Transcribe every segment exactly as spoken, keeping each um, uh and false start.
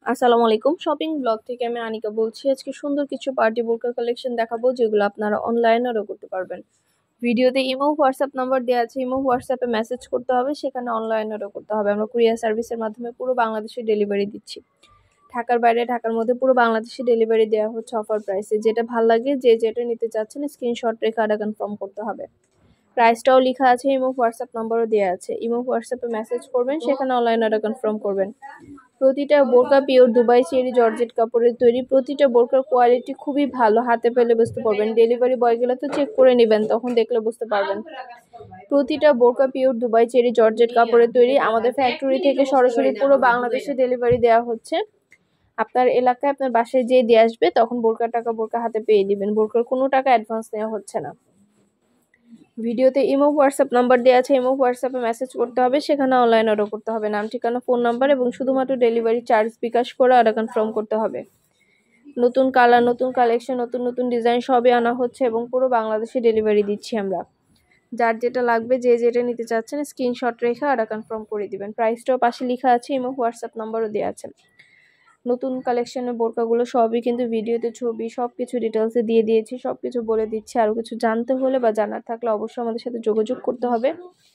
আসসালামু আলাইকুম। Shopping blog থেকে আমি আনিকা বলছি। আজকে সুন্দর কিছু পার্টি বোরকা কালেকশন দেখাবো, যেগুলো আপনারা অনলাইনে অর্ডার করতে পারবেন। ভিডিওতে ইমো হোয়াটসঅ্যাপ নাম্বার দেওয়া আছে, ইমো হোয়াটসঅ্যাপে মেসেজ করতে হবে, সেখানে অনলাইনে অর্ডার করতে হবে। আমরা কুরিয়ার সার্ভিসের মাধ্যমে পুরো বাংলাদেশে ডেলিভারি দিচ্ছি। ঢাকার বাইরে, ঢাকার মধ্যে পুরো বাংলাদেশে ডেলিভারি দেওয়া হচ্ছে অফার প্রাইসে। যেটা ভালো লাগে, যে যেটা নিতে চাচ্ছেন স্ক্রিনশট রেখে অর্ডার কনফার্ম করতে হবে। প্রাইসটাও লেখা আছে, ইমো হোয়াটসঅ্যাপ নাম্বারও দেওয়া আছে। ইমো হোয়াটসঅ্যাপে মেসেজ করবেন, সেখানে অনলাইন অর্ডার কনফার্ম করবেন। প্রতিটা বোরকা পিওর দুবাই চেরি জর্জেট কাপড়ের তৈরি। প্রতিটা বোরকার কোয়ালিটি খুবই ভালো, হাতে পেলে বুঝতে পারবেন। ডেলিভারি বয় গেলে তো চেক করে নেবেন, তখন দেখলে বুঝতে পারবেন। প্রতিটা বোরকা পিওর দুবাই চেরি জর্জেট কাপড়ের তৈরি। আমাদের ফ্যাক্টরি থেকে সরাসরি পুরো বাংলাদেশে ডেলিভারি দেওয়া হচ্ছে। আপনার এলাকায় আপনার বাসায় যেয়ে দিয়ে আসবে, তখন বোরকার টাকা বোরকা হাতে পেয়ে দিবেন। বোরকার কোনো টাকা অ্যাডভান্স নেওয়া হচ্ছে না। ভিডিওতে ইমো হোয়াটসঅ্যাপ নাম্বার দেওয়া আছে, ইমো হোয়াটসঅ্যাপে মেসেজ করতে হবে, সেখানে অনলাইন অর্ডার করতে হবে। নাম, ঠিকানা, ফোন নাম্বার এবং শুধুমাত্র ডেলিভারি চার্জ বিকাশ করে অর্ডার কনফার্ম করতে হবে। নতুন কালার, নতুন কালেকশন, নতুন নতুন ডিজাইন সবই আনা হচ্ছে এবং পুরো বাংলাদেশে ডেলিভারি দিচ্ছি আমরা। যার যেটা লাগবে, যে যেটা নিতে চাচ্ছেন স্ক্রিনশট রেখে অর্ডার কনফার্ম করে দিবেন। প্রাইসটাও পাশে লেখা আছে, ইমো হোয়াটসঅ্যাপ নাম্বারও দেওয়া আছে। নতুন কালেকশনের বোরকাগুলো সবই কিন্তু ভিডিওতে ছবি সব কিছু ডিটেলসে দিয়ে দিয়েছি, সব কিছু বলে দিচ্ছি। আরও কিছু জানতে হলে বা জানার থাকলে অবশ্যই আমাদের সাথে যোগাযোগ করতে হবে।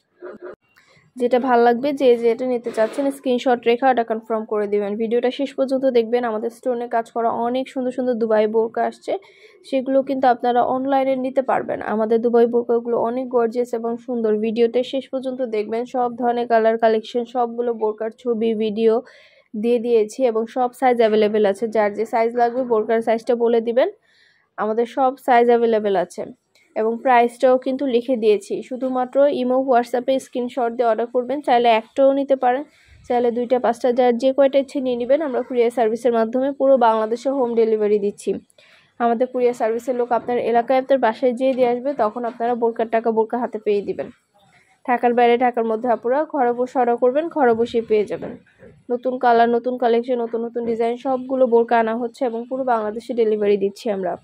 যেটা ভালো লাগবে, যে যেটা নিতে চাচ্ছেন স্ক্রিনশট রেখে ওটা কনফার্ম করে দিবেন। ভিডিওটা শেষ পর্যন্ত দেখবেন। আমাদের স্টোনে কাজ করা অনেক সুন্দর সুন্দর দুবাই বোরকা আসছে, সেগুলো কিন্তু আপনারা অনলাইনে নিতে পারবেন। আমাদের দুবাই বোরকাগুলো অনেক গর্জিয়াস এবং সুন্দর। ভিডিওতে শেষ পর্যন্ত দেখবেন। সব ধরনের কালার কালেকশন, সবগুলো বোরকার ছবি ভিডিও দিয়ে দিয়েছি এবং সব সাইজ অ্যাভেলেবেল আছে। যার যে সাইজ লাগবে বোরকার সাইজটা বলে দিবেন, আমাদের সব সাইজ অ্যাভেলেবেল আছে এবং প্রাইসটাও কিন্তু লিখে দিয়েছি। শুধুমাত্র ইমো হোয়াটসঅ্যাপে স্ক্রিনশট দিয়ে অর্ডার করবেন। চাইলে একটাও নিতে পারেন, চাইলে দুইটা পাঁচটা, যার যে কয়টা ইচ্ছে নিয়ে নেবেন। আমরা কুরিয়ার সার্ভিসের মাধ্যমে পুরো বাংলাদেশে হোম ডেলিভারি দিচ্ছি। আমাদের কুরিয়ার সার্ভিসের লোক আপনার এলাকায় আপনার বাসায় যেয়ে দিয়ে আসবে, তখন আপনারা বোরকার টাকা বোরকা হাতে পেয়ে দিবেন। ঢাকার বাইরে, ঢাকার মধ্যে আপুরা ঘরে বসে অর্ডার করবেন, ঘরে বসেই পেয়ে যাবেন। নতুন কালার, নতুন কালেকশন, নতুন নতুন ডিজাইন সবগুলো বোরকা আনা হচ্ছে এবং পুরো বাংলাদেশে ডেলিভারি দিচ্ছি আমরা।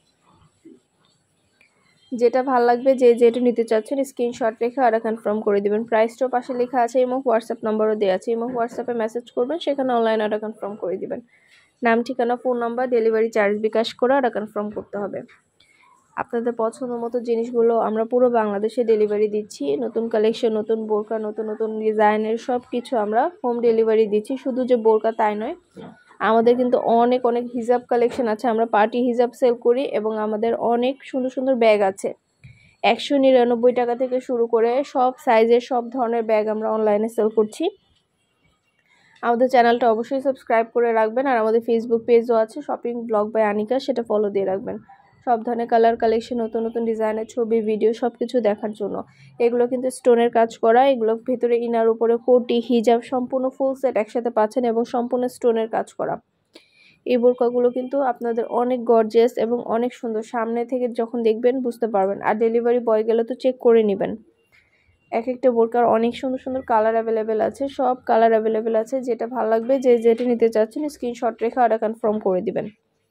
যেটা ভালো লাগবে, যে যেটা নিতে চাচ্ছেন স্ক্রিনশট রেখে অর্ডার কনফার্ম করে দিবেন। প্রাইসটাও পাশে লেখা আছে এবং হোয়াটসঅ্যাপ নাম্বারও দেওয়া আছে। এবং হোয়াটসঅ্যাপে মেসেজ করবেন, সেখানে অনলাইন অর্ডার কনফার্ম করে দিবেন। নাম, ঠিকানা, phone number, delivery charge bKash করে অর্ডার কনফার্ম করতে হবে। আপনাদের পছন্দ মতো জিনিসগুলো আমরা পুরো বাংলাদেশে ডেলিভারি দিচ্ছি। নতুন কালেকশন, নতুন বোরকা, নতুন নতুন ডিজাইনের সব কিছু আমরা হোম ডেলিভারি দিচ্ছি। শুধু যে বোরকা তাই নয়, আমাদের কিন্তু অনেক অনেক হিজাব কালেকশন আছে। আমরা পার্টি হিজাব সেল করি এবং আমাদের অনেক সুন্দর সুন্দর ব্যাগ আছে। একশো নিরানব্বই টাকা থেকে শুরু করে সব সাইজের সব ধরনের ব্যাগ আমরা অনলাইনে সেল করছি। আমাদের চ্যানেলটা অবশ্যই সাবস্ক্রাইব করে রাখবেন। আর আমাদের ফেসবুক পেজও আছে, শপিং ব্লগ বাই আনিকা, সেটা ফলো দিয়ে রাখবেন। সব ধরনের কালার কালেকশন, নতুন নতুন ডিজাইনের ছবি ভিডিও সব কিছু দেখার জন্য। এগুলো কিন্তু স্টোনের কাজ করা, এগুলো ভেতরে ইনার উপরে কোটি হিজাব সম্পূর্ণ ফুল সেট একসাথে পাচ্ছেন এবং সম্পূর্ণ স্টোনের কাজ করা। এই বোরকাগুলো কিন্তু আপনাদের অনেক গর্জিয়াস এবং অনেক সুন্দর। সামনে থেকে যখন দেখবেন বুঝতে পারবেন। আর ডেলিভারি বয় গেলে তো চেক করে নেবেন। এক একটা বোরকার অনেক সুন্দর সুন্দর কালার অ্যাভেলেবেল আছে, সব কালার অ্যাভেলেবেল আছে। যেটা ভালো লাগবে, যে যেটা নিতে চাচ্ছেন স্ক্রিনশট রেখে অর্ডার কনফার্ম করে দিবেন।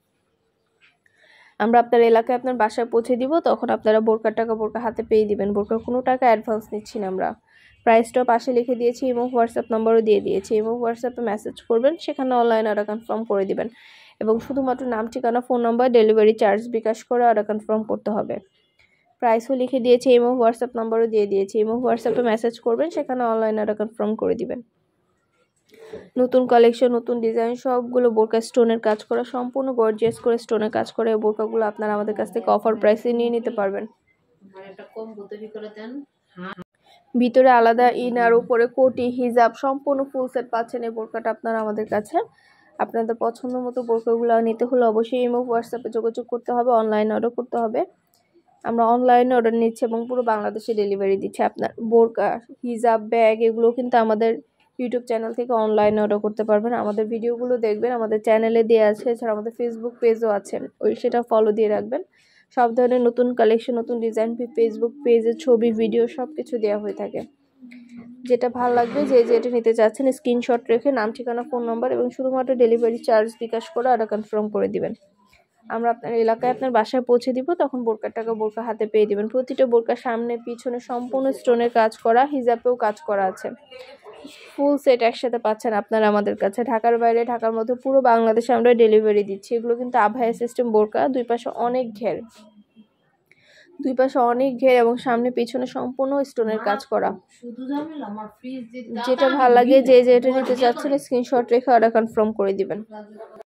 আমরা আপনার এলাকায় আপনার বাসায় পৌঁছে দিব, তখন আপনারা বোরকার টাকা বোরকা হাতে পেয়ে দিবেন। বোরকার কোনো টাকা অ্যাডভান্স নিচ্ছি না আমরা। প্রাইসটাও পাশে লিখে দিয়েছি এবং হোয়াটসঅ্যাপ নাম্বারও দিয়ে দিয়েছি। এবং হোয়াটসঅ্যাপে মেসেজ করবেন, সেখানে অনলাইন অর্ডার কনফার্ম করে দিবেন এবং শুধুমাত্র নাম, ঠিকানা, phone number, delivery charge bKash করে অর্ডার কনফার্ম করতে হবে। প্রাইসও লিখে দিয়েছি এবং হোয়াটসঅ্যাপ নাম্বারও দিয়ে দিয়েছি। এবং হোয়াটসঅ্যাপে মেসেজ করবেন, সেখানে অনলাইন অর্ডার কনফার্ম করে দিবেন। নতুন কালেকশন, নতুন ডিজাইন সবগুলো বোরকা স্টোনের কাজ করা, সম্পূর্ণ গর্জিয়াস করে স্টোনের কাজ করা। এই বোরকাগুলো আপনারা আমাদের কাছ থেকে অফার প্রাইসে নিয়ে নিতে পারবেন। ভিতরে আলাদা ইনার, উপরে কোটি হিজাব সম্পূর্ণ ফুল সেট পাচ্ছেন এই বোরকাটা আপনারা আমাদের কাছে। আপনাদের পছন্দ মতো বোরকাগুলো নিতে হলে অবশ্যই ইমো হোয়াটসঅ্যাপে যোগাযোগ করতে হবে, অনলাইন অর্ডার করতে হবে। আমরা অনলাইনে অর্ডার নিচ্ছি এবং পুরো বাংলাদেশে ডেলিভারি দিচ্ছি। আপনার বোরকা, হিজাব, ব্যাগ এগুলো কিন্তু আমাদের ইউটিউব চ্যানেল থেকে অনলাইনে অর্ডার করতে পারবেন। আমাদের ভিডিওগুলো দেখবেন, আমাদের চ্যানেলে দেওয়া আছে। এছাড়া আমাদের ফেসবুক পেজও আছে, ওই সেটা ফলো দিয়ে রাখবেন। সব ধরনের নতুন কালেকশন, নতুন ডিজাইন ফেসবুক পেজে ছবি ভিডিও সব কিছু দেওয়া হয়ে থাকে। যেটা ভালো লাগবে, যে যেটা নিতে চাচ্ছেন স্ক্রিনশট রেখে নাম, ঠিকানা, ফোন নাম্বার এবং শুধুমাত্র ডেলিভারি চার্জ বিকাশ করে অর্ডার কনফার্ম করে দিবেন। আমরা আপনার এলাকায় আপনার বাসায় পৌঁছে দিব, তখন বোরকার টাকা বোরকা হাতে পেয়ে দিবেন। প্রতিটা বোরকার সামনে পিছনে সম্পূর্ণ স্টোনের কাজ করা, হিজাবেও কাজ করা আছে। ফুল সেট একসাথে পাচ্ছেন আপনারা আমাদের কাছে। ঢাকার বাইরে, ঢাকার মধ্যে পুরো বাংলাদেশে আমরা ডেলিভারি দিচ্ছি। এগুলো কিন্তু আভায়া সিস্টেম বোরকা, দুই পাশে অনেক ঘের, দুই পাশে অনেক ঘের এবং সামনে পিছনে সম্পূর্ণ স্টোনের কাজ করা। যেটা ভালো লাগে, যে যেটা নিতে চাচ্ছেন স্ক্রিনশট রেখে অর্ডার কনফার্ম করে দিবেন।